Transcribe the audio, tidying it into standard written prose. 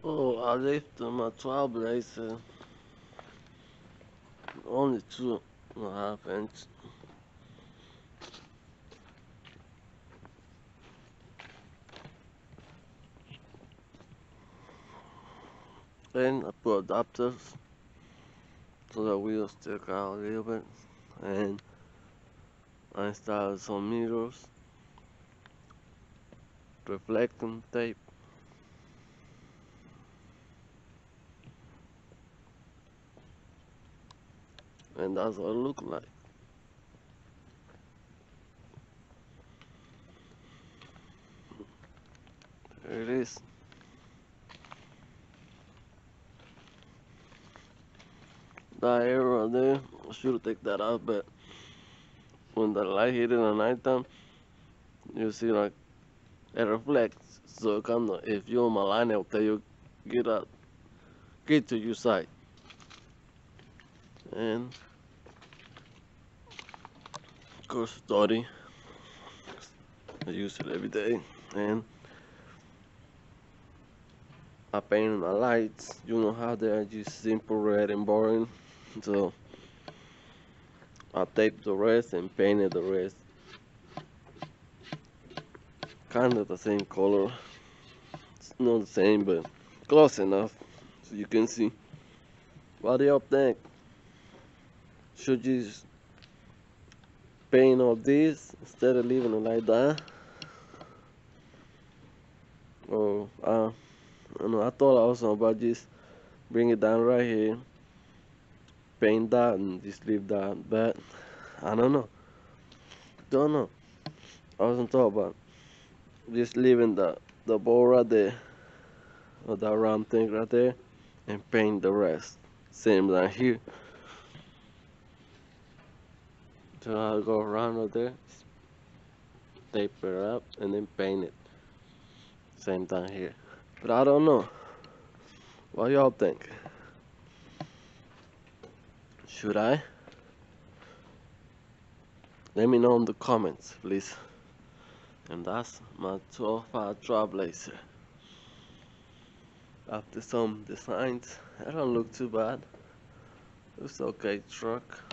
Oh, I left my trailblazer only 2.5 inch. And I put adapters so the wheels stick out a little bit. And I installed some mirrors, reflecting tape. And that's what it look like. There it is. That area there, I should take that out, but when the light hit it at nighttime, you see like it reflects. So kind of, if you're on my line out there, you get out, get to your side. And of course, study. I use it every day. And I painted my lights. You know how they are just simple, red, and boring. So I taped the rest and painted the rest. Kind of the same color. It's not the same, but close enough so you can see. What do you think? Should you just paint all this instead of leaving it like that? Or I don't know. I thought also about just bring it down right here, paint that, and just leave that. But I don't know. Don't know. I wasn't thought about just leaving the ball right there, or that round thing right there, and paint the rest. Same down here. So I'll go around right there, tape it up, and then paint it. Same down here. But I don't know. What y'all think? Should I? Let me know in the comments, please. And that's my 12.5 trailblazer. After some designs, I don't look too bad. It's okay truck.